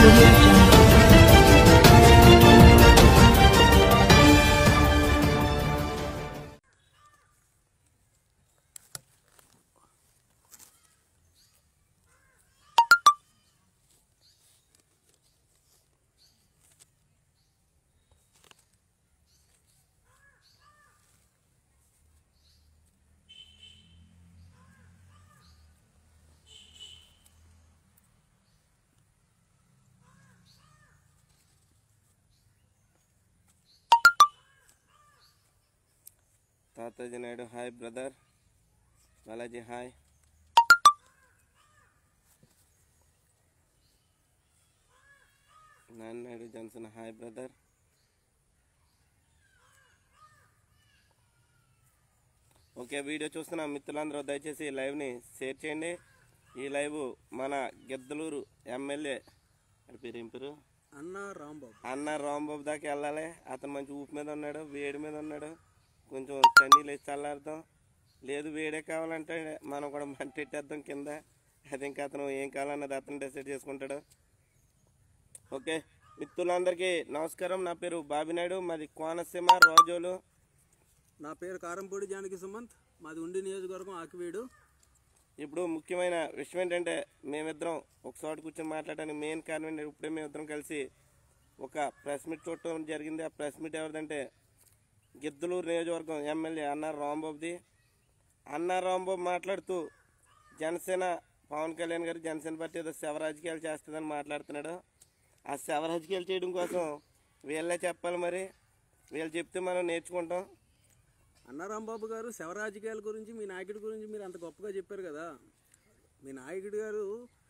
Audio Jungle. Tataji Naidu hi brother. Balaji hi. Naidu Johnson hi brother. Okay, video చూస్తున్న మిత్రులందరూ దయచేసి లైవ్ని share చేయండి. ఈ లైవ్ మన గిద్దలూరు ఎమ్మెల్యే ఏం పేరు అన్న రాంబాబు దాకా వెళ్ళాలి. అతను మంచి ఊపి మీద ఉన్నాడు, వేడి మీద ఉన్నాడు. కొంచెం చన్నీళ్ళు వేసి చల్లారుతాం, లేదు వేడే కావాలంటే మనం కూడా మంటెట్టేద్దాం కింద. అది ఇంకా అతను ఏం కావాలన్నది అతను డిసైడ్ చేసుకుంటాడు. ఓకే మిత్రులందరికీ నమస్కారం. నా పేరు బాబినాయుడు, మాది కోనసీమ రోజోలు. నా పేరు కారంపూడి జానకి సుమంత్, మాది ఉండి నియోజకవర్గం ఆకివీడు. ఇప్పుడు ముఖ్యమైన విషయం ఏంటంటే మేమిద్దరం ఒక చోట కూర్చొని మాట్లాడడానికి మెయిన్ కారణం ఏంటంటే ఇప్పుడే మేమిద్దరం కలిసి ఒక ప్రెస్ మీట్ చూడటం జరిగింది. ఆ ప్రెస్ మీట్ ఎవరిదంటే గిద్దలూరు నియోజకవర్గం ఎమ్మెల్యే అన్న రాంబాబుది. అన్న రాంబాబు మాట్లాడుతూ జనసేన పవన్ కళ్యాణ్ గారు జనసేన పార్టీ ఏదో శవ రాజకీయాలు చేస్తుందని మాట్లాడుతున్నాడు. ఆ శవ రాజకీయాలు చేయడం కోసం వీళ్ళే చెప్పాలి, మరి వీళ్ళు చెప్తే మనం నేర్చుకుంటాం. అన్న రాంబాబు గారు శవ రాజకీయాల గురించి మీ నాయకుడి గురించి మీరు అంత గొప్పగా చెప్పారు కదా. మీ నాయకుడి గారు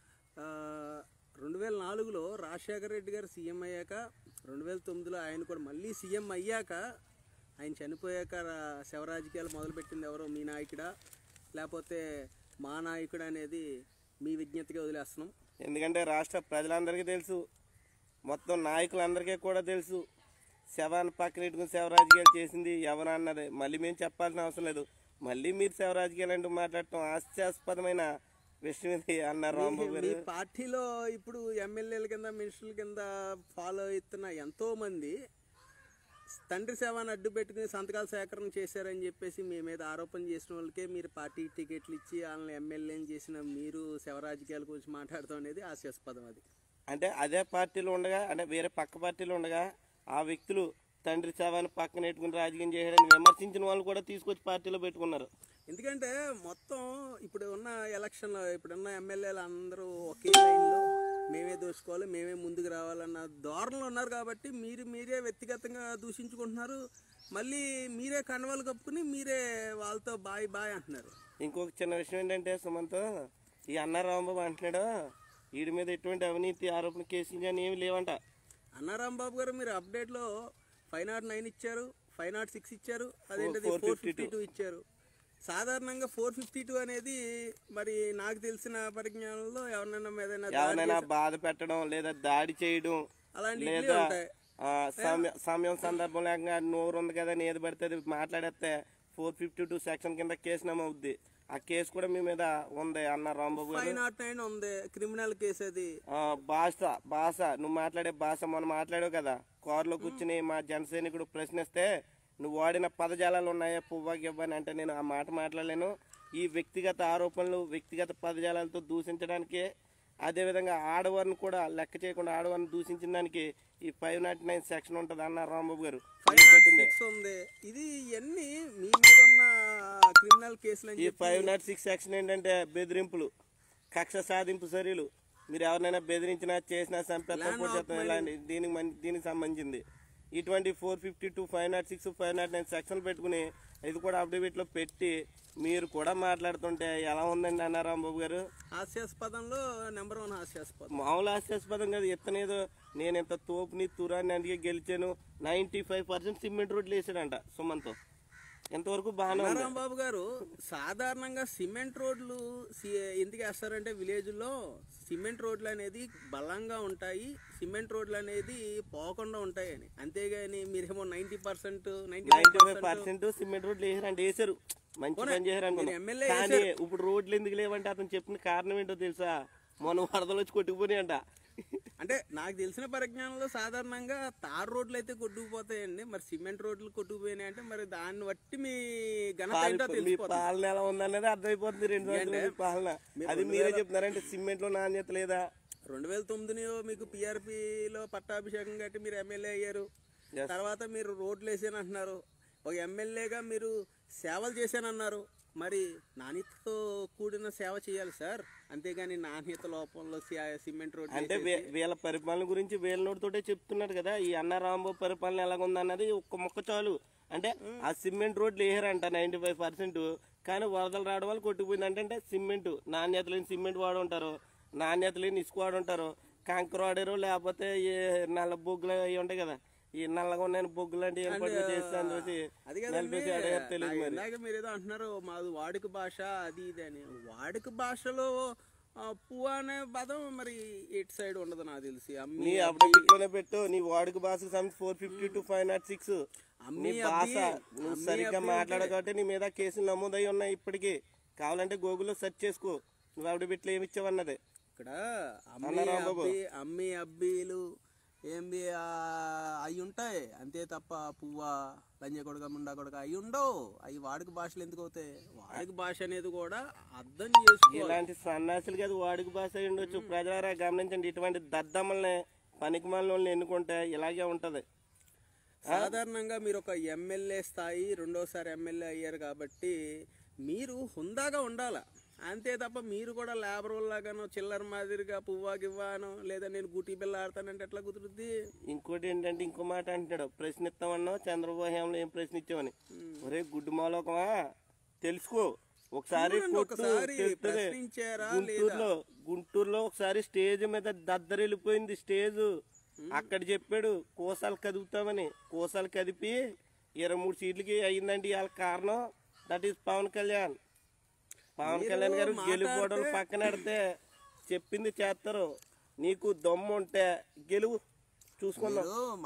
2004లో రాజశేఖర రెడ్డి గారు సీఎం అయ్యాక, 2009లో ఆయన కూడా మళ్ళీ సీఎం అయ్యాక, ఆయన చనిపోయాక శవ రాజకీయాలు మొదలుపెట్టింది ఎవరో మీ నాయకుడా లేకపోతే మా నాయకుడు అనేది మీ విజ్ఞతగా వదిలేస్తున్నాం. ఎందుకంటే రాష్ట్ర ప్రజలందరికీ తెలుసు, మొత్తం నాయకులందరికీ కూడా తెలుసు శవాన్ని పక్కన ఇట్టుకుని శవ రాజకీయాలు చేసింది ఎవరు అన్నది. మళ్ళీ మేము చెప్పాల్సిన అవసరం లేదు. మళ్ళీ మీరు శవ రాజకీయాలు అంటూ మాట్లాడటం హాస్యాస్పదమైన విషయం ఇది అన్నారు రాంబాబు గారు. పార్టీలో ఇప్పుడు ఎమ్మెల్యేల కింద మినిస్టర్ల కింద ఫాలో అవుతున్న ఎంతో మంది తండ్రి సేవను అడ్డు పెట్టుకుని సంతకాల సేకరణ చేశారని చెప్పేసి మీ మీద ఆరోపణ చేసిన వాళ్ళకే మీరు పార్టీ టికెట్లు ఇచ్చి వాళ్ళని ఎమ్మెల్యేని చేసిన మీరు శవ రాజకీయాల గురించి మాట్లాడతాం అనేది హాస్యాస్పదం. అది అంటే అదే పార్టీలో ఉండగా, అంటే వేరే పక్క పార్టీలో ఉండగా ఆ వ్యక్తులు తండ్రి సేవను పక్కన పెట్టుకుని రాజకీయం చేయడానికి విమర్శించిన వాళ్ళు కూడా తీసుకొచ్చి పార్టీలో పెట్టుకున్నారు. ఎందుకంటే మొత్తం ఇప్పుడు ఉన్న ఎలక్షన్లో ఇప్పుడున్న ఎమ్మెల్యేలు అందరూ ఒకే లైన్లో మేమే దూసుకోవాలి, మేమే ముందుకు రావాలన్న ధోరణిలో ఉన్నారు. కాబట్టి మీరే వ్యక్తిగతంగా దూషించుకుంటున్నారు. మళ్ళీ మీరే కండవాలు కప్పుకుని మీరే వాళ్ళతో బాయ్ బాయ్ అంటున్నారు. ఇంకొక చిన్న విషయం ఏంటంటే సుమంత్, ఈ అన్న రాంబాబు అంటున్నాడు వీడి మీద ఎటువంటి అవినీతి ఆరోపణ కేసులు కానీ ఏమి లేవంట. అన్న రాంబాబు గారు మీరు అప్డేట్లో 509 ఇచ్చారు, 506 ఇచ్చారు, అదేంటది 452 ఇచ్చారు. సాధారణంగా 452 అనేది మరి నాకు తెలిసిన పరిజ్ఞానంలో ఎవరినైనా బాధ పెట్టడం లేదా దాడి చేయడం లేదా సమయం సందర్భం లేకుండా నోరు ఉంది కదా ఏది పడితే అది మాట్లాడేస్తే 452 సెక్షన్ కింద కేసు నమవుద్ది. ఆ కేసు కూడా మీ మీద ఉంది అన్న రాంబాబు గారు. 509 ఉంది, క్రిమినల్ కేసు. అది భాష నువ్వు మాట్లాడే భాష మొన్న మాట్లాడావు కదా, కారులో కూర్చుని మా జనసైనికుడు ప్రశ్నిస్తే నువ్వు వాడిన పదజాలాలు ఉన్నాయా పువ్వాకి ఇవ్వని అంటే నేను ఆ మాట మాట్లాడలేను. ఈ వ్యక్తిగత ఆరోపణలు వ్యక్తిగత పదజాలాలతో దూషించడానికి, అదేవిధంగా ఆడవారిని కూడా లెక్క చేయకుండా ఆడవారిని దూషించిన దానికి ఈ 509 సెక్షన్ ఉంటుంది అన్న రాంబాబు గారు. 506 ఉంది. ఇది ఇవన్నీ మీ మీద ఉన్న క్రిమినల్ కేసులు. ఈ 506 సెక్షన్ ఏంటంటే బెదిరింపులు, కక్ష సాధింపు చర్యలు, మీరు ఎవరినైనా బెదిరించినా చేసినా చంపేస్తాం ఇలాంటి దీనికి సంబంధించింది. ఇటువంటి 452, 506, 509 సెక్షన్లు పెట్టుకుని ఇది కూడా అఫిడవిట్లో పెట్టి మీరు కూడా మాట్లాడుతుంటే ఎలా ఉందండి అన్న రాంబాబు గారు? హాస్యాస్పదంలో నెంబర్ 1 హాస్యాస్పదం. మామూలు హాస్యాస్పదం కాదు. ఎత్తనేదో నేను ఇంత తోపుని తురాన్ని అందుకే గెలిచాను, 95% సిమెంట్ రోడ్లు వేసాడంట సుమంత్. ఎంతవరకు బాగానే ఉంది. రాంబాబు గారు సాధారణంగా సిమెంట్ రోడ్లు ఎందుకు వేస్తారంటే విలేజ్లో సిమెంట్ రోడ్లు అనేది బలంగా ఉంటాయి, సిమెంట్ రోడ్లు అనేది పోకుండా ఉంటాయి అని. అంతేగాని మీరేమో 90% 95% సిమెంట్ రోడ్లు వేసారంటే వేసారు, మంచి పని చేశారు అనుకున్నాను. కానీ ఇప్పుడు రోడ్లు ఎందుకు లేవంటే అతను చెప్పిన కారణం ఏంటో తెలుసా? మొన్న వరదలు వచ్చి కొట్టుకుపోయి అంట. అంటే నాకు తెలిసిన పరిజ్ఞానంలో సాధారణంగా తార్ రోడ్లు అయితే కొట్టుకుపోతాయండి, మరి సిమెంట్ రోడ్లు కొట్టుకుపోయినాయి అంటే మరి దాన్ని బట్టి మీ ఘనత ఏంటో మీ తెలిసిపోతుంది. పాలన ఎలా ఉందనేది అర్థమైపోతుంది. 2 సంవత్సరాల పాలన అది మీరే చెప్తున్నారంటే సిమెంట్ లో నాణ్యత లేదా? 2009 మీకు పిఆర్పిలో పట్టాభిషేకం కట్టి మీరు ఎమ్మెల్యే అయ్యారు. తర్వాత మీరు రోడ్లు వేసానంటున్నారు. ఒక ఎమ్మెల్యేగా మీరు సేవలు చేశానన్నారు. మరి నాణ్యతతో కూడిన సేవ చేయాలి సార్, అంతేగాని నాణ్యత లోపంలో సిమెంట్ రోడ్ అంటే వీళ్ళ పరిపాలన గురించి వీళ్ళ నోటితోటే చెప్తున్నారు కదా. ఈ అన్న రాంబాబు పరిపాలన ఎలాగుందన్నది ఒక్క మొక్క చాలు. అంటే ఆ సిమెంట్ రోడ్లు వేయరంట 95%, కానీ వరదలు రావడం వల్ల కొట్టుకుపోయింది. అంటే సిమెంట్ నాణ్యత లేని సిమెంట్ వాడు ఉంటారు, నాణ్యత లేని ఇసుక వాడు ఉంటారు, కంకర వాడారు, లేకపోతే ఈ నల్ల బొగ్గులు అవి ఉంటాయి కదా, ఈ నల్లగా ఉన్న బొగ్గులు అంటే మీరు ఏదో అంటున్నారు మాది వాడుక భాష అది ఇది అని. వాడుక భాషలో పువ్వు అనే పదం మరి ఇటు సైడ్ ఉండదు నాకు తెలిసి. నీ అప్డేట్లోనే పెట్టు నీ వాడుక భాషకు సంబంధించి 450 to 506 నీ భాష నువ్వు సరిగ్గా మాట్లాడకపోతే నీ మీద కేసులు నమోదై ఉన్నాయి ఇప్పటికీ. కావాలంటే గూగుల్లో సెర్చ్ చేసుకో నువ్వు అప్డేట్లో ఏమి ఇచ్చావన్నది. ఇక్కడ అమ్మి అబ్బీలు ఏంది అవి ఉంటాయి అంతే తప్ప పువ్వ లంజ కొడక ముండా కొడక అవి ఉండవు. అవి వాడుక భాషలు ఎందుకు అవుతాయి? వాడుక భాష అనేది కూడా అర్థం చేసుకో. ఇలాంటి సన్నాసులకి అది వాడుక భాష అయి ఉండొచ్చు. ప్రజలారా గమనించండి, ఇటువంటి దద్దమ్మల్ని పనికిమాలిన వాళ్ళని ఎన్నుకుంటే ఇలాగే ఉంటది. సాధారణంగా మీరు ఒక ఎమ్మెల్యే స్థాయి, రెండోసారి ఎమ్మెల్యే అయ్యారు కాబట్టి మీరు హుందాగా ఉండాలా, అంతే తప్ప మీరు కూడా లేబర్ లాగానో చిల్లర మాదిరిగా పువ్వా గివ్వానో లేదా నేను గుటీ బిల్ల ఆడతానంటే ఎట్లా కుదురుద్ది? ఇంకోటి ఏంటంటే ఇంకో మాట అంటున్నాడు, ప్రశ్నిస్తామన్నావు చంద్రబాబు హయాంలో ఏం ప్రశ్నించామని. ఒరే గుడ్డు మాలోకమా తెలుసుకో ఒకసారి. గుంటూరులో ఒకసారి స్టేజ్ మీద దద్దరిల్లిపోయింది స్టేజ్. అక్కడ చెప్పాడు కోసాలు కదుపుతామని. కోసాలు కదిపి 23 సీట్లకి అయిందండి వాళ్ళ కారణం. That is Pawan Kalyan. పవన్ కళ్యాణ్ గారు గెలుపోవడం పక్కన పెడితే చెప్పింది చేస్తారు. నీకు దమ్ము ఉంటే గెలువు చూసుకుందాం.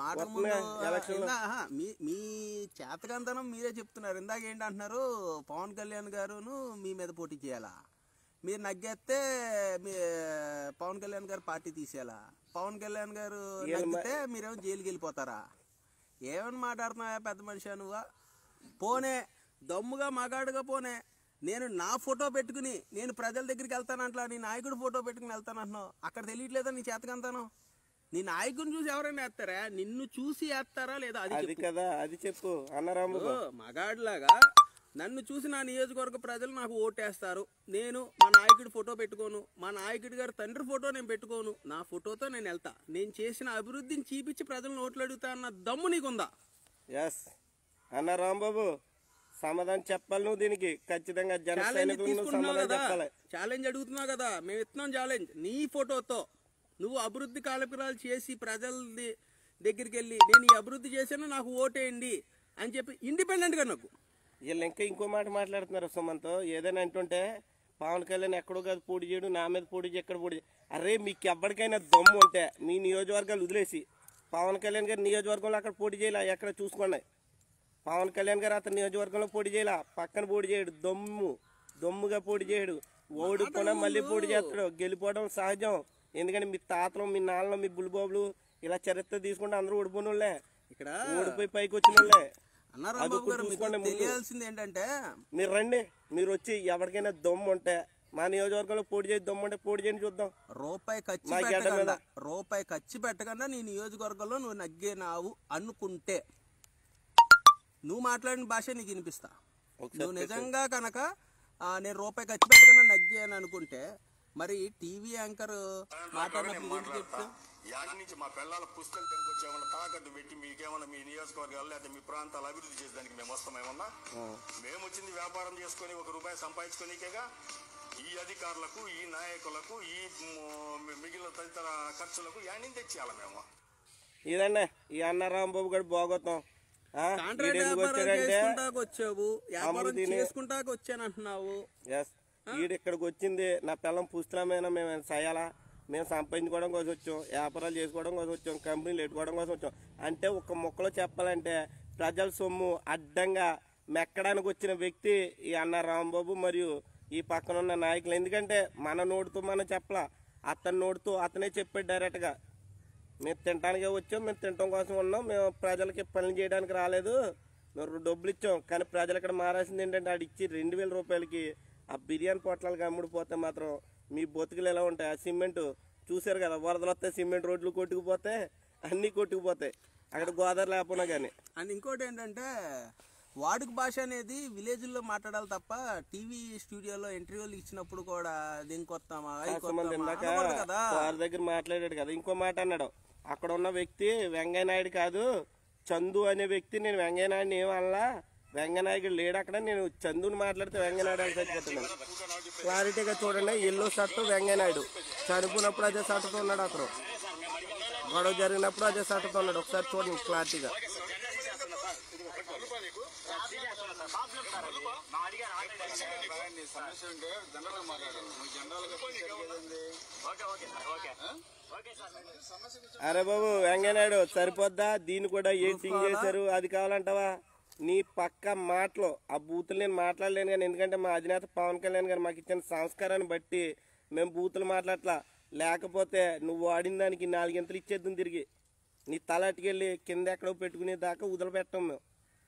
మీ చేతకంతనం మీరే చెప్తున్నారు. ఇందాక ఏంటంటున్నారు, పవన్ కళ్యాణ్ గారును మీ మీద పోటీ చేయాలా, మీరు నగ్గేస్తే మీ పవన్ కళ్యాణ్ గారు పార్టీ తీసేయాలా, పవన్ కళ్యాణ్ గారు నగ్గితే మీరేమో జైలుకి వెళ్ళిపోతారా? ఏమని మాట్లాడుతున్నావా పెద్ద మనిషి నువ్వా? పోనే దమ్ముగా మగాడుగా పోనే. నేను నా ఫోటో పెట్టుకుని నేను ప్రజల దగ్గరికి వెళ్తానంటా, నీ నాయకుడు ఫోటో పెట్టుకుని వెళ్తానంటున్నావు. అక్కడ తెలియట్లేదా నీ చేతకంతాను? నీ నాయకుడిని చూసి ఎవరైనా వేస్తారా? నిన్ను చూసి వేస్తారా లేదా? అది కదా, అది చెప్పు అన్నారాంబాబు. మగాడిలాగా నన్ను చూసి నా నియోజకవర్గ ప్రజలు నాకు ఓటేస్తారు. నేను మా నాయకుడి ఫోటో పెట్టుకోను, మా నాయకుడి గారి తండ్రి ఫోటో నేను పెట్టుకోను, నా ఫోటోతో నేను వెళ్తా. నేను చేసిన అభివృద్ధిని చూపించి ప్రజలను ఓట్లు అడుగుతా అన్న దమ్ము నీకుందా? ఎస్ అన్న రాంబాబు, సమాధానం చెప్పాలి నువ్వు దీనికి. ఖచ్చితంగా ఛాలెంజ్ అడుగుతున్నావు కదా, మేము ఇస్తున్నాం ఛాలెంజ్. నీ ఫోటోతో నువ్వు అభివృద్ధి కార్యక్రమాలు చేసి ప్రజల దగ్గరికి వెళ్ళి నేను ఈ అభివృద్ధి చేశాను నాకు ఓటేయండి అని చెప్పి ఇండిపెండెంట్ గా నాకు. వీళ్ళు ఇంకా ఇంకో మాట మాట్లాడుతున్నారు సుమంత్. ఏదైనా అంటుంటే పవన్ కళ్యాణ్ ఎక్కడో కాదు పోటీ చేయడు, నా మీద పోటీ చేయి, ఎక్కడ పోటీ. అరే మీకు ఎవరికైనా దమ్ము ఉంటే మీ నియోజకవర్గాలు వదిలేసి పవన్ కళ్యాణ్ గారి నియోజకవర్గంలో అక్కడ పోటీ చేయాల, ఎక్కడ చూసుకోండి. పవన్ కళ్యాణ్ గారు అతని నియోజకవర్గంలో పోటీ చేయాల, పక్కన పోటీ చేయడు, దమ్ముగా పోటీ చేయడు. ఓడిపోయినా మళ్ళీ పోటీ చేస్తాడు. గెలిపోవడం సహజం. ఎందుకంటే మీ తాతలు మీ నాన్నలు మీ బుల్బాబులు ఇలా చరిత్ర తీసుకుంటే అందరూ ఓడిపోయిన వాళ్ళే, ఇక్కడ ఓడిపోయి పైకి వచ్చిన వాళ్ళే. తెలియాల్సింది ఏంటంటే మీరు రండి, మీరు వచ్చి ఎవరికైనా దమ్ము ఉంటే మా నియోజకవర్గంలో పోటీ చేసి దమ్ము ఉంటే పోటీ చేయండి చూద్దాం. రూపాయి ఖర్చు పెట్టకుండా నీ నియోజకవర్గంలో నువ్వు నగ్గినావు అనుకుంటే నువ్వు మాట్లాడిన భాష నీకు వినిపిస్తా. నువ్వు నిజంగా కనుక నేను రూపాయి ఖర్చు పెట్టకుండా నగ్గాను అనుకుంటే మరి టీవీ యాంకర్ మాట్లాడినప్పుడు ఏంటి చెప్తా? యాడ్ నుంచి మా పిల్లల పుస్తకాలు తెంకొచ్చి ఏమన్నా తాకట్టు పెట్టి మీకేమన్నా మీ నియోజకవర్గాలు లేదా మీ ప్రాంతాలు అభివృద్ధి చేసేదానికి మేము వస్తామేమన్నా? మేము వచ్చింది వ్యాపారం చేసుకుని ₹1 సంపాదించుకోనికేగా. ఈ అధికారులకు ఈ నాయకులకు ఈ మిగిలిన తదితర ఖర్చులకు యాడ్ నుంచి తెచ్చేయాలి మేము. ఇదండి ఈ అన్న రాంబాబు గారు బాగోతాం. ఇక్కడికి వచ్చింది నా పిల్లం పుస్తకమైన మేము చేయాలా, మేము సంపాదించుకోవడం కోసం వచ్చాం, వ్యాపారాలు చేసుకోవడం కోసం వచ్చాం, కంపెనీలు పెట్టుకోవడం కోసం వచ్చాం. అంటే ఒక మొక్కలో చెప్పాలంటే ప్రజల సొమ్ము అడ్డంగా మెక్కడానికి వచ్చిన వ్యక్తి ఈ అన్న రాంబాబు మరియు ఈ పక్కన ఉన్న నాయకులు. ఎందుకంటే మన నోటితో మనం చెప్పలా, అతని నోటితో అతనే చెప్పాడు డైరెక్ట్గా. మేము తినడానికే వచ్చాం, మేము తినడం కోసం ఉన్నాం, మేము ప్రజలకి పనులు చేయడానికి రాలేదు, మేము డబ్బులు ఇచ్చాం. కానీ ప్రజలు ఇక్కడ మారాల్సింది ఏంటంటే ఆడు ఇచ్చి 2000 రూపాయలకి ఆ బిర్యానీ పొట్లాలకి అమ్ముడిపోతే మాత్రం మీ బతుకులు ఎలా ఉంటాయి? ఆ సిమెంట్ చూసారు కదా, వరదలు వస్తే సిమెంట్ రోడ్లు కొట్టుకుపోతే అన్నీ కొట్టుకుపోతాయి అక్కడ గోదావరి లేకపోయినా కానీ. అండ్ ఇంకోటి ఏంటంటే వాడుక భాష అనేది విలేజ్లో మాట్లాడాలి తప్ప టీవీ స్టూడియోలో ఇంటర్వ్యూలు ఇచ్చినప్పుడు కూడా దీనికి వస్తామా ఇందాక వారి దగ్గర మాట్లాడాడు కదా, ఇంకో మాట అన్నాడు. అక్కడ ఉన్న వ్యక్తి వెంకయ్య నాయుడు కాదు, చందు అనే వ్యక్తి. నేను వెంకయ్య నాయుడిని ఏమనలా, వెంకయ్యనాయుడు లేడు అక్కడ, నేను చందుని మాట్లాడితే వెంకయ్యనాయుడు అని చచ్చిపోతున్నాను. క్లారిటీగా చూడండి, ఎల్లో షర్ట్ వెంకయ్యనాయుడు చనిపోయినప్పుడు అదే షర్ట్తో ఉన్నాడు, అతను గొడవ జరిగినప్పుడు అదే షర్ట్తో ఉన్నాడు. ఒకసారి చూడండి క్లారిటీగా. అరే బాబు వెంకయ్యనాయుడు సరిపోద్దా? దీన్ని కూడా ఎడిటింగ్ చేశారు, అది కావాలంటావా? నీ పక్క మాటలు ఆ బూతులు నేను మాట్లాడలేను కానీ, ఎందుకంటే మా అధినేత పవన్ కళ్యాణ్ గారు మాకు ఇచ్చిన సంస్కారాన్ని బట్టి మేము బూతులు మాట్లాడట్లా. లేకపోతే నువ్వు వాడిన దానికి 4 గంటలు ఇచ్చేద్దాం తిరిగి. నీ తల అటుకెళ్ళి కింద ఎక్కడో పెట్టుకునే దాకా వదిలిపెట్టాం మేము.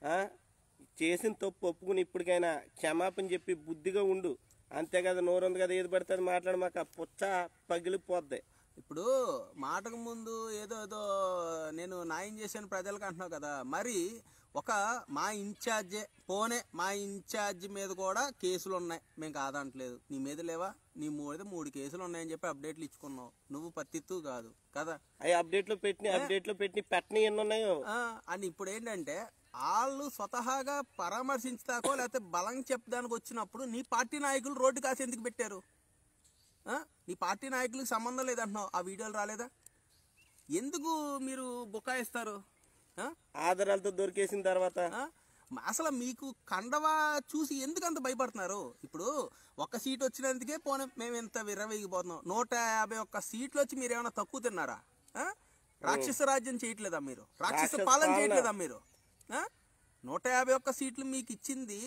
చేసిన తప్పు ఒప్పుకుని ఇప్పటికైనా క్షమాపణ చెప్పి బుద్ధిగా ఉండు, అంతే కదా. నోరు ఉంది కదా, ఏది పడుతుంది మాట్లాడి, మాకు ఆ పుచ్చ పగిలిపోద్ది. ఇప్పుడు మాటకు ముందు ఏదో ఏదో నేను న్యాయం చేశాను ప్రజలకు అంటున్నావు కదా, మరి ఒక మా ఇన్ఛార్జే పోనే మా ఇన్ఛార్జ్ మీద కూడా కేసులు ఉన్నాయి, మేము కాదంటలేదు. నీ మీద లేవా? నీ మీద 3 కేసులు ఉన్నాయని చెప్పి అప్డేట్లు ఇచ్చుకున్నావు. నువ్వు పత్తిత్తు కాదు కదా, అవి అప్డేట్లో పెట్టిన ఎన్ని ఉన్నాయో అని. ఇప్పుడు ఏంటంటే వాళ్ళు స్వతహాగా పరామర్శించుతాకో లేకపోతే బలం చెప్పడానికి వచ్చినప్పుడు నీ పార్టీ నాయకులు రోడ్డు కాసి ఎందుకు పెట్టారు? నీ పార్టీ నాయకులకు సంబంధం లేదంటున్నావు, ఆ వీడియోలు రాలేదా? ఎందుకు మీరు బుకాయిస్తారు? ఆధారాలతో దొరికేసిన తర్వాత అసలు మీకు కండవా చూసి ఎందుకు అంత భయపడుతున్నారు? ఇప్పుడు 1 సీట్ వచ్చినందుకే పోనీ మేము ఎంత విర్రవేగిపోతున్నాం. 151 సీట్లు వచ్చి మీరు ఏమైనా తక్కువ తిన్నారా? రాక్షస రాజ్యం చేయట్లేదా మీరు? రాక్షస పాలన చేయట్లేదా మీరు? 151 సీట్లు మీకు ఇచ్చింది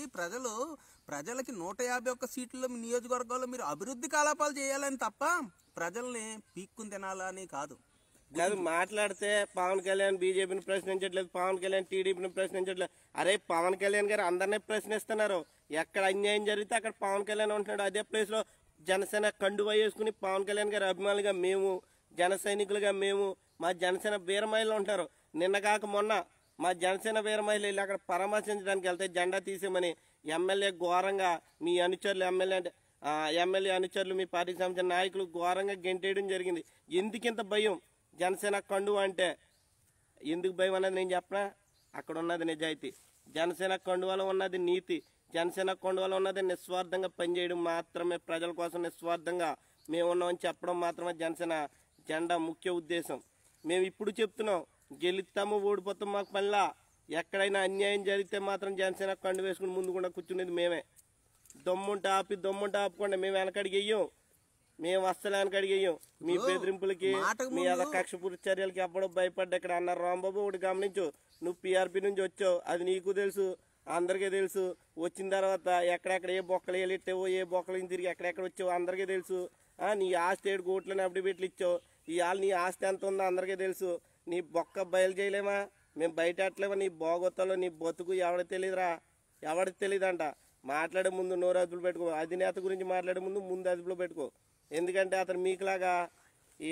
ప్రజలకి 151 సీట్ల నియోజకవర్గాల్లో మీరు అభివృద్ధి కలాపాలు చేయాలని తప్ప ప్రజల్ని పీక్కుని తినాలని కాదు. మాట్లాడితే పవన్ కళ్యాణ్ బీజేపీని ప్రశ్నించట్లేదు, పవన్ కళ్యాణ్ టీడీపీని ప్రశ్నించట్లేదు. అరే పవన్ కళ్యాణ్ గారు అందరినీ ప్రశ్నిస్తున్నారు. ఎక్కడ అన్యాయం జరిగితే అక్కడ పవన్ కళ్యాణ్ ఉంటున్నాడు. అదే ప్లేస్ లో జనసేన కండువా వేసుకుని పవన్ కళ్యాణ్ గారి అభిమానులుగా మేము, జన సైనికులుగా మేము, మా జనసేన వీర మహిళలు ఉంటారు. నిన్న కాక మొన్న మా జనసేన వీర మహిళలు వెళ్ళి అక్కడ పరామర్శించడానికి వెళ్తే జెండా తీసేమని ఎమ్మెల్యే ఘోరంగా మీ అనుచరులు, ఎమ్మెల్యే అనుచరులు, మీ పార్టీకి సంబంధించిన నాయకులు ఘోరంగా గెంటేయడం జరిగింది. ఎందుకింత భయం? జనసేన కండువా అంటే ఎందుకు భయం అన్నది నేను చెప్పనా? అక్కడ ఉన్నది నిజాయితీ, జనసేన కండువాలో ఉన్నది నీతి, జనసేన కండువాలో ఉన్నది నిస్వార్థంగా పనిచేయడం మాత్రమే, ప్రజల కోసం నిస్వార్థంగా మేము ఉన్నామని చెప్పడం మాత్రమే జనసేన జెండా ముఖ్య ఉద్దేశం. మేము ఇప్పుడు చెప్తున్నాం, గెలుస్తాము ఓడిపోతాం మాకు పనిలా. ఎక్కడైనా అన్యాయం జరిగితే మాత్రం జనసేన కండు వేసుకుని ముందుకుండా కూర్చునేది మేమే. దమ్ముంటే ఆపుకోండి, మేము వెనకడికి వెయ్యం, మేము అస్సలు వెనకడికి వెయ్యం. మీ బెదిరింపులకి, మీ కక్షపూర్తి చర్యలకి ఎప్పుడో భయపడ్డా. ఇక్కడ అన్నారు రాంబాబు, ఒకటి గమనించు, నువ్వు పీఆర్పీ నుంచి వచ్చావు, అది నీకు తెలుసు, అందరికీ తెలుసు. వచ్చిన తర్వాత ఎక్కడెక్కడ ఏ బొక్కలు వెళ్ళిట్టావో, ఏ బొక్కలు తిరిగి ఎక్కడెక్కడ వచ్చావు అందరికీ తెలుసు. నీ ఆస్తి 7 కోట్లని అప్పుడు పెట్టి ఇచ్చావు, ఇవాళ నీ ఆస్తి ఎంత ఉందో అందరికీ తెలుసు. నీ బొక్క బయలు చేయలేమా? మేము బయట అట్లేమా? నీ బోగొత్తలో నీ బతుకు ఎవరికి తెలియదురా, ఎవరికి తెలియదంట. మాట్లాడే ముందు నోరు అదుపులో పెట్టుకో. అధినేత గురించి మాట్లాడే ముందు అదుపులో పెట్టుకో. ఎందుకంటే అతను మీకులాగా ఈ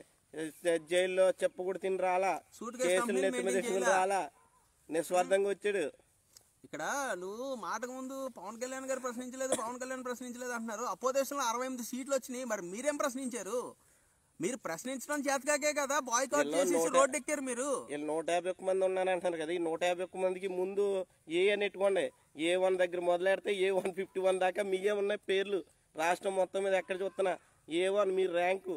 జైల్లో చెప్పకూడదు తిని రాలా, కేసులు నెత్తిమీద రాలా, నిస్వార్థంగా వచ్చాడు. ఇక్కడ నువ్వు మాటకు ముందు పవన్ కళ్యాణ్ గారు ప్రశ్నించలేదు అంటున్నారు. అపోజిషన్ లో 68 సీట్లు వచ్చినాయి, మరి మీరేం ప్రశ్నించారు? మీరు ప్రశ్నించడం చేతకాకే కదా బాయ్కాట్ చేసి రోడ్డు ఎక్కారు మీరు. 151 మంది ఉన్నాను అంటున్నారు కదా, ఈ 151 మందికి ముందు ఏ అని ఎట్టుకోండి. A1 దగ్గర మొదలెడితే A151 దాకా మీయే ఉన్నాయి పేర్లు. రాష్ట్రం మొత్తం మీద ఎక్కడ చూస్తున్నా A1 మీ ర్యాంకు,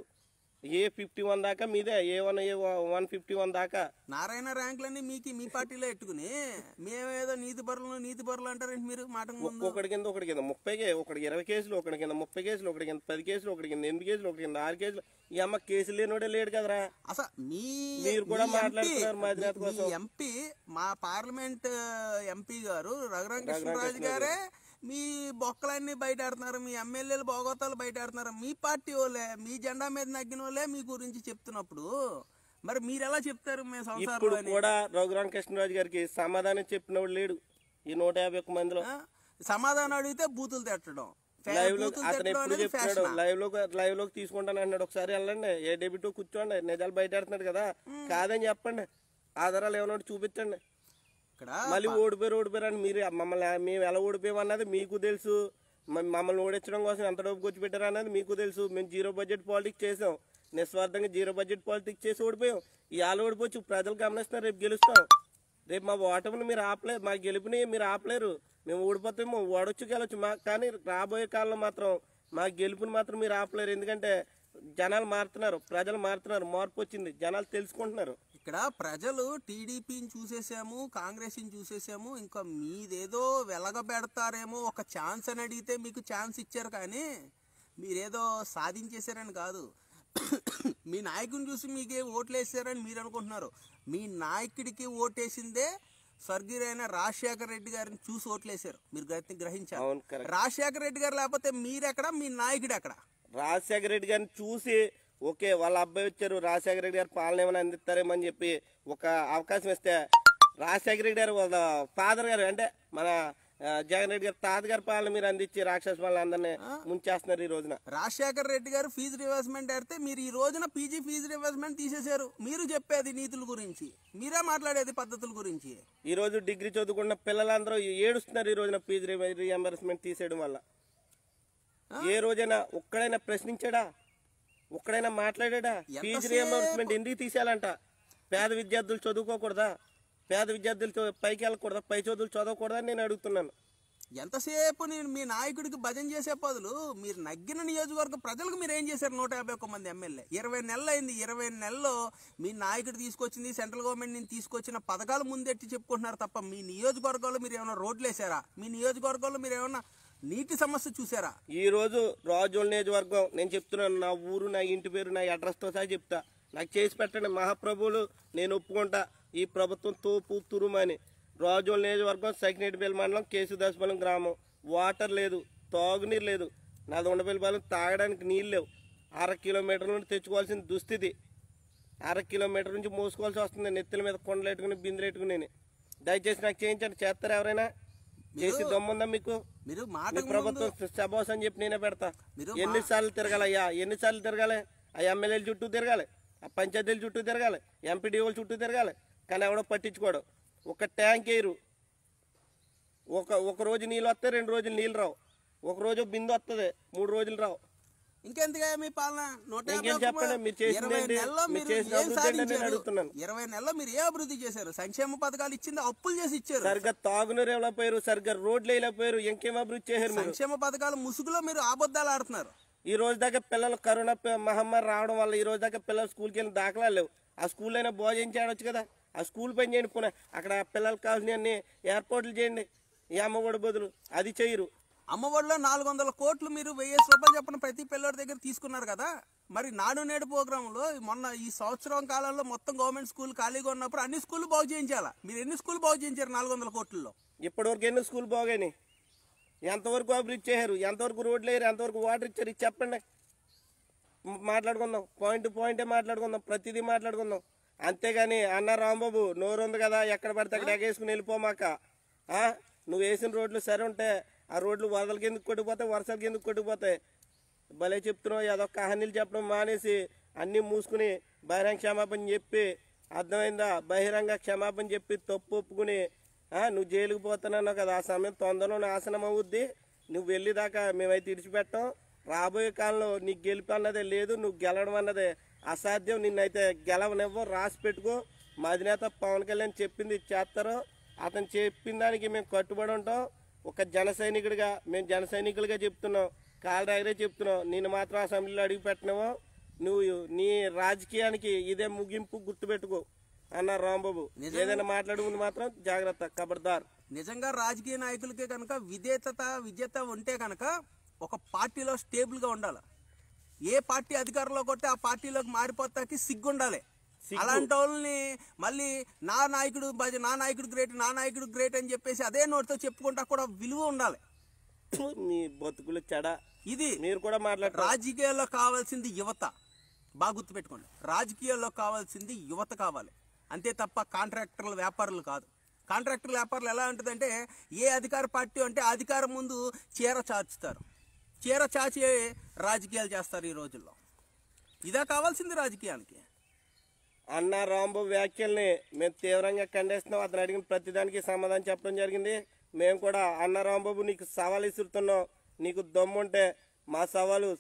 A51 దాకా మీదే, A1 A151 దాకా. నారాయణ ర్యాంకులన్నీ మీ పార్టీలో ఎట్టుకుని మేమేదో నీతి పరులు అంటారేంటి మీరు? మాట ఒకటి కింద 30, ఒకటి 20 కేసులు, ఒకటి కింద 30 కేసులు, ఒకటి కింద 10 కేసులు, ఒకటి కింద 8 కేసులు, ఒకటి కింద 6 కేసులు. ఈ అమ్మ కేసులు లేనోడే లేడు కదరా. అసలు మీరు కూడా మాట్లాడుతున్నారు మా అధినేత కోసం. ఎంపీ, మా పార్లమెంట్ ఎంపీ గారు రఘురామకృష్ణరాజు గారే మీ బొక్కలన్నీ బయట ఆడుతున్నారు, మీ ఎమ్మెల్యేలు బోగోతాలు బయట ఆడుతున్నారు. మీ పార్టీ వాళ్ళే, మీ జెండా మీద నగ్గిన వాళ్ళే మీ గురించి చెప్తున్నప్పుడు మరి మీరు ఎలా చెప్తారు మేము ఇప్పుడు సంసారం కూడా రఘురామకృష్ణరాజు గారికి సమాధానం చెప్పినవాడు లేడు ఈ 151 మందిలో. సమాధానం అడిగితే బూతులు తిట్టడం, లైవ్ లో అతను ఎప్పుడు చెప్తున్నాడు, లైవ్ లోకి తీసుకుంటాను అన్నాడు. ఒకసారి వెళ్ళండి, ఏ డెబిట్ కూర్చోండి, నిజాలు బయటడుతున్నాడు కదా, కాదని చెప్పండి, ఆధారాలు ఏమన్నా చూపించండి. ఇక్కడ మళ్ళీ ఓడిపోయారు అని మీరు మమ్మల్ని మేము ఎలా ఓడిపోయామన్నది మీకు తెలుసు, మమ్మల్ని ఓడించడం కోసం ఎంత డబ్బు ఖర్చు పెట్టారు అన్నది మీకు తెలుసు. మేము జీరో బడ్జెట్ పాలిటిక్స్ చేసాం, నిస్వార్థంగా జీరో బడ్జెట్ పాలిటిక్స్ చేసి ఓడిపోయాం. ఇవాళ ఓడిపోవచ్చు, ప్రజలు గమనిస్తున్నారు, రేపు గెలుస్తాం. రేపు మా ఓటమిని మీరు ఆపలేరు, మా గెలుపుని మీరు ఆపలేరు. మేము ఓడిపోతామో ఓడొచ్చు గెలవచ్చు, కానీ రాబోయే కాలంలో మాత్రం మా గెలుపుని మాత్రం మీరు ఆపలేరు. ఎందుకంటే జనాలు మారుతున్నారు, ప్రజలు మారుతున్నారు, మార్పు వచ్చింది, జనాలు తెలుసుకుంటున్నారు. ఇక్కడ ప్రజలు టీడీపీని చూసేసాము, కాంగ్రెస్ని చూసేసాము, ఇంకా మీదేదో వెలగబెడతారేమో ఒక ఛాన్స్ అని అడిగితే మీకు ఛాన్స్ ఇచ్చారు, కానీ మీరేదో సాధించేశారని కాదు. మీ నాయకుని చూసి మీకే ఓట్లు వేసారని మీరు అనుకుంటున్నారు. మీ నాయకుడికి ఓటేసిందే స్వర్గీయులైన రాజశేఖర రెడ్డి గారిని చూసి ఓట్లేశారు, మీరు గ్రహించారు. రాజశేఖర రెడ్డి గారు లేకపోతే మీరెక్కడ, మీ నాయకుడు ఎక్కడ? రాజశేఖర రెడ్డి గారిని చూసి ఓకే వాళ్ళ అబ్బాయి వచ్చారు, రాజశేఖర రెడ్డి గారు పాలన ఏమైనా అందిస్తారేమో అని చెప్పి ఒక అవకాశం ఇస్తే, రాజశేఖర రెడ్డి గారు వాళ్ళ ఫాదర్ గారు అంటే మన జగన్ రెడ్డి గారు తాతగారి పాలన మీరు అందించి రాక్షస పాలన అందరినీ ముంచేస్తున్నారు. ఈ రోజున రాజశేఖర రెడ్డి గారు ఫీజు రివర్స్మెంట్ అయితే మీరు ఈ రోజున పీజీ ఫీజు రివర్స్మెంట్ తీసేశారు. మీరు చెప్పేది నీతుల గురించి, మీరే మాట్లాడేది పద్ధతుల గురించి. ఈ రోజు డిగ్రీ చదువుకున్న పిల్లలందరూ ఏడుస్తున్నారు ఈ రోజున ఫీజు రియంబర్స్మెంట్ తీసేయడం వల్ల. ఏ రోజైనా ఒక్కడైనా ప్రశ్నించాడా, ఒక్కడైనా మాట్లాడా? ఫీజు రియంబర్స్మెంట్ ఎందుకు తీసేయాలంట? పేద విద్యార్థులు చదువుకోకూడదా? పేద విద్యార్థులు పైకి వెళ్ళకూడదా? పై చదువులు చదవకూడదా అని నేను అడుగుతున్నాను. ఎంతసేపు నేను మీ నాయకుడికి భజన చేసే బదులు మీరు నగ్గిన నియోజకవర్గ ప్రజలకు మీరు ఏం చేశారు? 151 మంది ఎమ్మెల్యే, 20 నెలలు అయింది. 20 నెలల్లో మీ నాయకుడు తీసుకొచ్చింది, సెంట్రల్ గవర్నమెంట్ నుంచి తీసుకొచ్చిన పథకాలు ముందెట్టి చెప్పుకుంటున్నారు తప్ప మీ నియోజకవర్గంలో మీరు ఏమైనా రోడ్లు వేసారా? మీ నియోజకవర్గంలో మీరు ఏమైనా నీటి సమస్య చూసారా? ఈ రోజు రాజోల్ నియోజకవర్గం నేను చెప్తున్నాను, నా ఊరు, నా ఇంటి పేరు, నా అడ్రస్తో సహా చెప్తా. నాకు చేసి పెట్టండి మహాప్రభువులు, నేను ఒప్పుకుంటా. ఈ ప్రభుత్వం తోపు తురుమని. రాజోల్ నియోజకవర్గం సకినేటిపల్లి మండలం కేశుదాసపాలెం గ్రామం. వాటర్ లేదు, తాగునీరు లేదు, నాది ఉండపల్లిపాలెం తాగడానికి నీళ్ళు లేవు. 1/2 కిలోమీటర్ నుండి తెచ్చుకోవాల్సిన దుస్థితి. 1/2 కిలోమీటర్ నుంచి మోసుకోవాల్సి వస్తుంది, నెత్తుల మీద కొండలు పెట్టుకుని బిందెలు పెట్టుకుని. దయచేసి నాకు చేయించండి. చేస్తారా ఎవరైనా? చేసి దమ్ముందా మీకు? ప్రభుత్వం సభోస్ అని చెప్పి నేనే పెడతా. ఎన్నిసార్లు తిరగాలయ్యా, ఎన్నిసార్లు తిరగాలి? ఆ ఎమ్మెల్యేల చుట్టూ తిరగాలి, ఆ పంచాయతీల చుట్టూ తిరగాలి, ఎంపీడీఓల చుట్టూ తిరగాలి, కానీ ఎవడో పట్టించుకోడు. ఒక ట్యాంక్ వేయరు. ఒక రోజు నీళ్ళు వస్తాయి, 2 రోజులు నీళ్ళు రావు. ఒక రోజు బిందు వస్తుంది, 3 రోజులు రావు. ఇంకెందుగా మీ పాలన? 20 నెలల్లో మీరు ఏ అభివృద్ధి చేశారు? సంక్షేమ పథకాలు ఇచ్చింది అప్పులు చేసి ఇచ్చారు. సరిగ్గా తాగునీరు వెళ్ళకపోయారు, సరిగ్గా రోడ్లు వెళ్ళకపోయారు, ఇంకేం అభివృద్ధి చేశారు? సంక్షేమ పథకాలు ముసుగులో మీరు అబద్ధాలు ఆడుతున్నారు. ఈ రోజు దాకా పిల్లలు కరోనా మహమ్మారి రావడం వల్ల ఈ రోజు దాకా పిల్లలు స్కూల్కి వెళ్ళిన దాఖలా లేవు. ఆ స్కూల్ అయినా భోజనం చేయవచ్చు కదా, ఆ స్కూల్ పని చేయండి. పోనీ అక్కడ పిల్లలకు కావాల్సిన అన్ని ఏర్పాట్లు చేయండి. ఈ అమ్మఒడి బదులు అది చేయరు. అమ్మఒడిలో 400 కోట్లు మీరు 1000 రూపాయలు చెప్పిన ప్రతి పిల్లడి దగ్గర తీసుకున్నారు కదా. మరి నాడు నేడు ప్రోగ్రాంలో మొన్న ఈ సంవత్సరం కాలంలో మొత్తం గవర్నమెంట్ స్కూల్ ఖాళీగా ఉన్నప్పుడు అన్ని స్కూళ్ళు బాగు చేయించాలా? మీరు ఎన్ని స్కూల్ బాగు చేయించారు 400 కోట్లలో? ఇప్పటివరకు ఎన్ని స్కూల్ బాగాయి? ఎంతవరకు అభివృద్ధి చేశారు? ఎంతవరకు రోడ్లు వేయరు? ఎంతవరకు వాటర్ ఇచ్చారు? ఇది చెప్పండి. మాట్లాడుకుందాం, పాయింటే మాట్లాడుకుందాం, ప్రతిదీ మాట్లాడుకుందాం. అంతేగాని అన్న రాంబాబు నోరు ఉంది కదా, ఎక్కడ పడితే అక్కడ ఎగేసుకుని వెళ్ళిపోమాక. నువ్వు వేసిన రోడ్లు సరే ఉంటే ఆ రోడ్లు వరదలకి ఎందుకు కొట్టుకుపోతాయి, వర్షాలకి ఎందుకు కొట్టుకుపోతాయి? భలే చెప్తున్నావు. అదొక కహానీలు చెప్పడం మానేసి అన్నీ మూసుకుని బహిరంగ క్షమాపణ చెప్పి, అర్థమైందా? బహిరంగ క్షమాపణ చెప్పి తప్పు ఒప్పుకుని నువ్వు జైలుకి పోతున్నావు కదా, ఆ సమయం తొందరలో నాశనం అవుద్ది. నువ్వు వెళ్ళేదాకా మేమైతే ఇడిచిపెట్టాం. రాబోయే కాలంలో నీకు గెలుపు అన్నదే లేదు, నువ్వు గెలవడం అన్నదే అసాధ్యం. నిన్నైతే గెలవనివ్వం, రాసి పెట్టుకో. మా అధినేత పవన్ కళ్యాణ్ చెప్పింది చేస్తారో, అతను చెప్పిన దానికి మేము కట్టుబడి ఉంటాం. ఒక జన సైనికుడిగా మేము జన సైనికులుగా చెప్తున్నాం, కాళ్ళ చెప్తున్నాం. నేను మాత్రం అసెంబ్లీలో అడుగు పెట్టినావో నువ్వు నీ రాజకీయానికి ఇదే ముగింపు, గుర్తుపెట్టుకో అన్న రాంబాబు. ఏదైనా మాట్లాడుకుంది మాత్రం జాగ్రత్త, ఖబర్దార్. నిజంగా రాజకీయ నాయకులకే కనుక విద్యత ఉంటే కనుక ఒక పార్టీలో స్టేబుల్ గా ఉండాలి. ఏ పార్టీ అధికారంలో కొట్టే ఆ పార్టీలోకి మారిపోతాకి సిగ్గుండాలి. అలాంటి వాళ్ళని మళ్ళీ నా నాయకుడు గ్రేట్ అని చెప్పేసి అదే నోటితో చెప్పుకుంటా కూడా విలువ ఉండాలి. మీ బతుకులు చెడ. ఇది మీరు కూడా మాట్లాడారు. రాజకీయాల్లో కావాల్సింది యువత. బాగా గుర్తుపెట్టుకోండి, రాజకీయాల్లో కావాల్సింది యువత కావాలి, అంతే తప్ప కాంట్రాక్టర్ల వ్యాపారులు కాదు. కాంట్రాక్టర్ల వ్యాపారులు ఎలా ఉంటుందంటే, ఏ అధికార పార్టీ అంటే అధికారం ముందు చీర చాచుతారు, చీర చాచి రాజకీయాలు చేస్తారు ఈ రోజుల్లో. ఇదా కావాల్సింది రాజకీయానికి. అన్న రాంబాబు వ్యాఖ్యల్ని మేము తీవ్రంగా ఖండిస్తున్నాం. అతను అడిగిన ప్రతిదానికి సమాధానం చెప్పడం జరిగింది. మేము కూడా అన్న రాంబాబు నీకు సవాల్ ఇస్తున్నాం, నీకు దమ్ముంటే మా సవాలు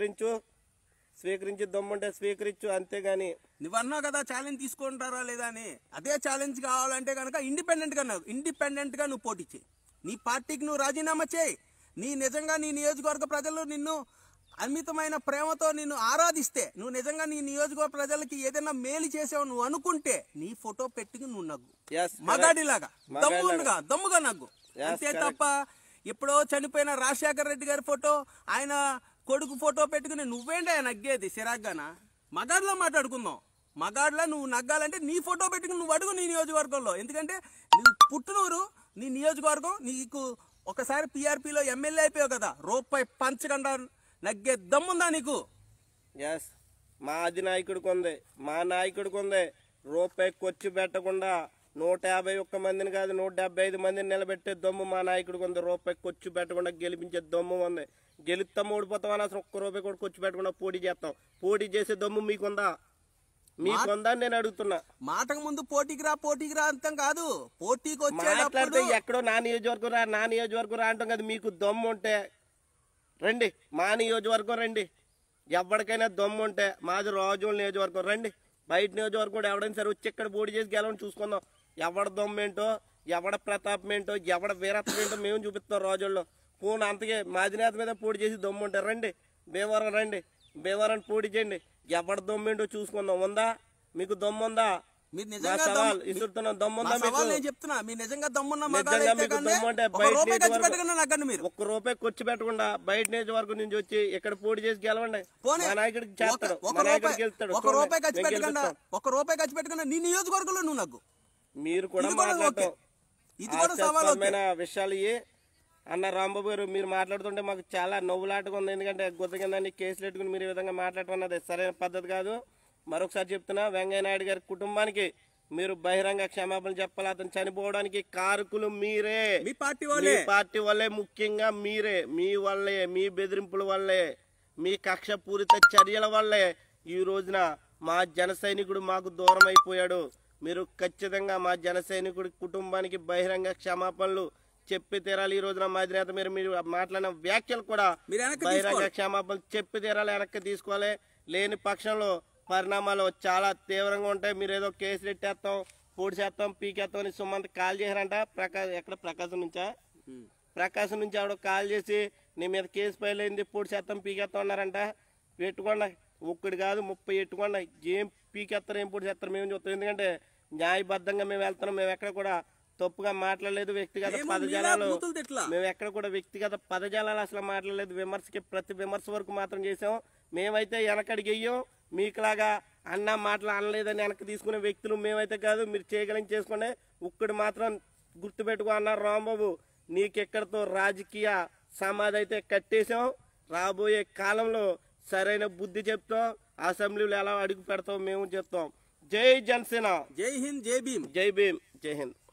స్వీకరించి దమ్ముంటే స్వీకరించు, అంతేగాని నువ్వన్నావు కదా ఛాలెంజ్ తీసుకుంటారా లేదా అని. అదే ఛాలెంజ్ కావాలంటే కనుక ఇండిపెండెంట్ గా నువ్వు పోటీ చేయి, నీ పార్టీకి నువ్వు రాజీనామా చేయి. నిజంగా నీ నియోజకవర్గ ప్రజలు నిన్ను అమితమైన ప్రేమతో నిన్ను ఆరాధిస్తే, నువ్వు నిజంగా నీ నియోజకవర్గ ప్రజలకి ఏదైనా మేలు చేసావు నువ్వు అనుకుంటే, నీ ఫోటో పెట్టుకుని నువ్వు నగ్గు, మగాడిలాగా దమ్ముగా నగ్గు, అంతే తప్ప ఎప్పుడో చనిపోయిన రాజశేఖర రెడ్డి గారి ఫోటో, ఆయన కొడుకు ఫోటో పెట్టుకుని నువ్వేంటి ఆయన నగ్గేది సిరాగ్గానా? మగాడిలో మాట్లాడుకుందాం. మగాడిలో నువ్వు నగ్గాలంటే నీ ఫోటో పెట్టుకుని నువ్వు అడుగు నీ నియోజకవర్గంలో. ఎందుకంటే నువ్వు పుట్టునూరు, నీ నియోజకవర్గం, నీకు ఒకసారి PRPలో ఎమ్మెల్యే అయిపోయావు కదా, రూపాయి పంచకుండా నగ్గే దమ్ముందా నీకు? ఎస్, మా అధినాయకుడికి ఉంది, మా నాయకుడికి ఉంది. రూపాయి ఖర్చు పెట్టకుండా 151 మందిని కాదు 175 మందిని నిలబెట్టే దమ్ము మా నాయకుడికి ఉంది. రూపాయి ఖర్చు పెట్టకుండా గెలిపించే దమ్ము ఉంది. గెలుస్తాం ఓడిపోతాం అని అసలు 1 రూపాయి కూడా ఖర్చు పెట్టకుండా పోటీ చేస్తాం. పోటీ చేసే దమ్ము మీకుందా? మీకుందా నేను అడుగుతున్నా. మాటకు ముందు పోటీకి రా అంతం కాదు, పోటీకి మాట్లాడితే ఎక్కడో నా నియోజకవర్గం రా అంటాం కదా. మీకు దమ్ము ఉంటే రండి, మా నియోజకవర్గం రండి. ఎవరికైనా దమ్ము ఉంటే మాది రాజోల నియోజకవర్గం రండి. బయట నియోజకవర్గం కూడా ఎవడైనా సరే వచ్చి ఇక్కడ పోటీ చేసి గెలవని చూసుకుందాం. ఎవడ దమ్ము ఏంటో, ఎవడ ప్రతాపం ఏంటో, ఎవడ వీరత్వం ఏంటో మేము చూపిస్తాం రాజోల్లో. పోను అంతకే మాదినేత మీద పోటీ చేసి దమ్ము ఉంటే రండి, భీమవరం రండి, భీమవరం పోటీ చేయండి. ఎవడ దమ్ము ఏంటో చూసుకుందాం. ఉందా మీకు దమ్ము? ఉందా? సవాల్ ఇస్తున్నాం. దమ్ముందా మీకు? చెప్తున్నా, మీరు నిజంగా దమ్మున్న దమ్ముంటే ఒక్క రూపాయి ఖర్చు పెట్టకుండా బయట నియోజకవర్గం నుంచి వచ్చి ఇక్కడ పోటీ చేసి గెలవండి. మా నాయకుడికి చేస్తాడు, మా నాయకుడికి వెళ్తాడు. ఒక రూపాయి ఖర్చు పెట్టకుండా నీ నియోజకవర్గంలో నువ్వు నగ్గు. మీరు కూడా మాట్లాడతాం విషయాలు ఇవి. అన్న రాంబాబు గారు, మీరు మాట్లాడుతుంటే మాకు చాలా నవ్వులాటగా ఉంది. ఎందుకంటే గుద్ద కింద కేసులు పెట్టుకుని మీరు ఈ విధంగా మాట్లాడటం అన్నది సరైన పద్ధతి కాదు. మరొకసారి చెప్తున్నా, వెంకయ్య నాయుడు గారి కుటుంబానికి మీరు బహిరంగ క్షమాపణ చెప్పాలి. అతను చనిపోవడానికి కారకులు మీరే, మీ పార్టీ వల్లే, ముఖ్యంగా మీరే. మీ వల్లే, మీ బెదిరింపుల వల్లే, మీ కక్షపూరిత చర్యల వల్లే ఈ రోజున మా జన సైనికుడు మాకు దూరం అయిపోయాడు. మీరు ఖచ్చితంగా మా జన సైనికుడి కుటుంబానికి బహిరంగ క్షమాపణలు చెప్పి తీరాలి. ఈ రోజున మా అధినేత మీరు మాట్లాడిన వ్యాఖ్యలు కూడా బహిరంగ క్షమాపణలు చెప్పి తీరాలి, వెనక్కి తీసుకోవాలి. లేని పక్షంలో పరిణామాలు చాలా తీవ్రంగా ఉంటాయి. మీరు ఏదో కేసులు ఎట్టేస్తాం, పోటీ చేస్తాం, పీకేస్తాం అని సుమంత్ కాల్ చేశారంట. ప్రకాశం నుంచి ఆవిడ కాల్ చేసి నీ మీద కేసు ఫైల్ అయింది, పోటీ చేస్తాం, పీకేస్తాం అన్నారంట. పెట్టుకోండి, ఒక్కడి కాదు 30 పెట్టుకోండి. ఏం పీకేస్తారు, ఏం పోటీ చేస్తారు మేము చూస్తాం. ఎందుకంటే న్యాయబద్ధంగా మేము వెళ్తున్నాం. మేము ఎక్కడ కూడా తప్పుగా మాట్లాడలేదు, వ్యక్తిగత పదజాలాలు మేము ఎక్కడ కూడా వ్యక్తిగత పదజాలాలు అసలు మాట్లాడలేదు. విమర్శకి ప్రతి విమర్శ వరకు మాత్రం చేసాం. మేమైతే వెనకడిగేయం, మీకులాగా అన్న మాటలు అనలేదని వెనక్కి తీసుకునే వ్యక్తులు మేమైతే కాదు. మీరు చేయగలిగి చేసుకోండి. ఒక్కడు మాత్రం గుర్తుపెట్టుకో అన్న రాంబాబు, నీకెక్కడితో రాజకీయ సమాధి అయితే కట్టేశాం. రాబోయే కాలంలో సరైన బుద్ధి చెప్తాం, అసెంబ్లీలో ఎలా అడుగు పెడతాం మేము చెప్తాం. జై జనసేన, జై హింద్, జై భీమ్, జై భీమ్, జై హింద్.